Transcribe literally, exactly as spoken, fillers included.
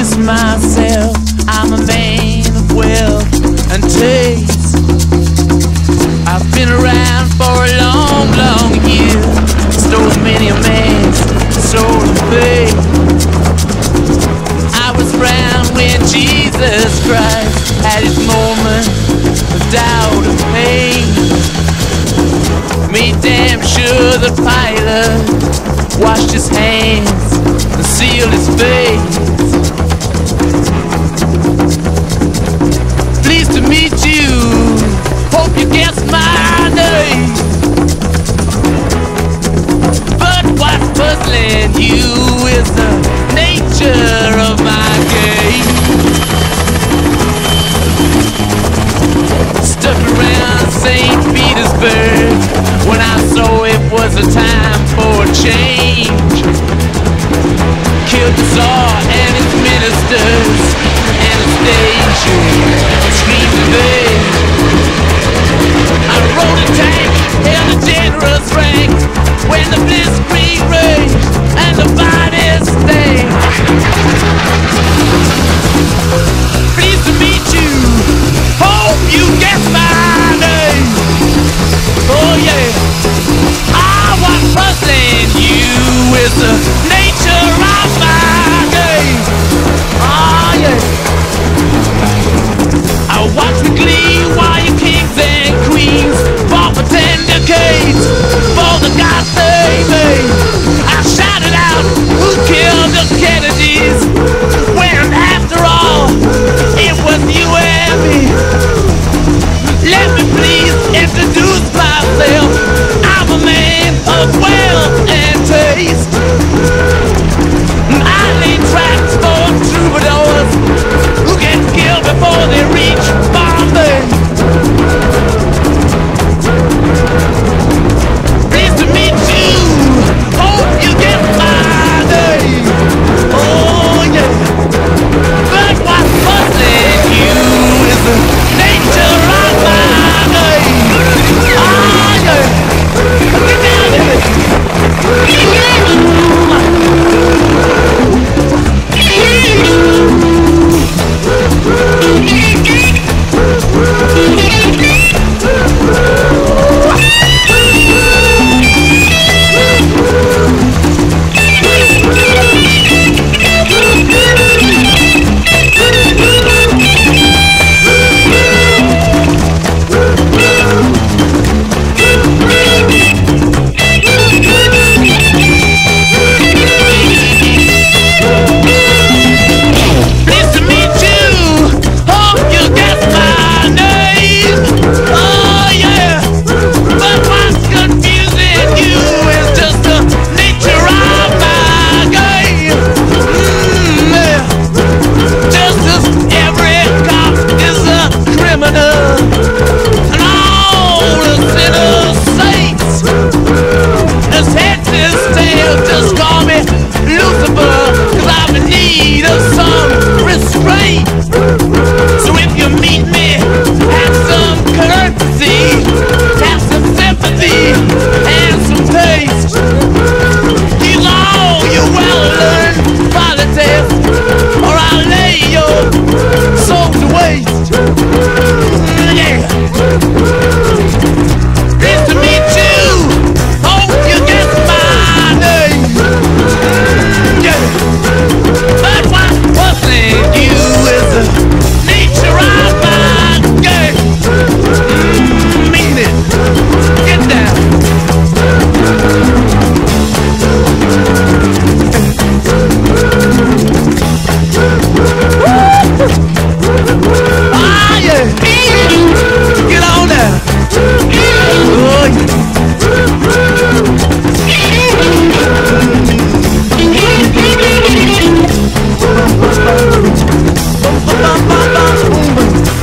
kiss myself. I'm a man of wealth and taste. I've been around for a long, long year. Stole many a man's soul and faith. I was around when Jesus Christ had his moment of doubt and pain. Made damn sure that Pilate washed his hands and sealed his face. Pleased to meet you, hope you guess my name. But what's puzzling you is the nature of my game. Stuck around Saint Petersburg when I saw it was a time for a change. Killed the Tsar and his ministers, Anastasia screamed in vain. I rode a tank, held a generous rank when the blitzkrieg raged and the bodies stank. Pleased to meet you, hope you guess my name. Oh yeah, I was puzzling you with the nature of my game. Oh yeah, I watch with glee while you kings and queens fought for ten decades for the God they made. I shouted out, who killed the Kennedys? When after all, it was you and me. Let me please introduce myself. I'm a man of wealth and taste. I lay tracks for troubadours who get killed before they reach Bombay. Pleased to meet you, hope you get my name. Oh yeah, but what's puzzling you is the nature of my name. Oh yeah, get down there. Just call me Lucifer, cause I'm in need of some restraint. So if you meet me, have some courtesy, have some sympathy, and some taste. Use all your well-learned politics, or I'll lay your soul to waste. Yeah.